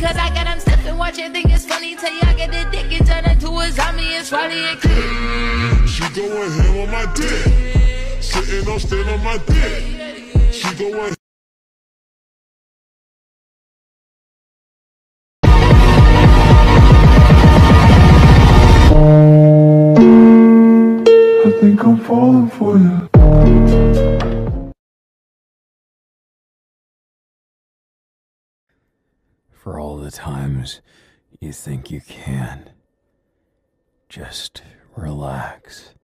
cause I got them stepping, watching, think it's funny. Tell you I get the dick and turn into a zombie. It's Riley and Kid. She going ham on my dick, sitting on stand on my dick. She going. I think I'm falling for you. For all the times you think you can, just relax.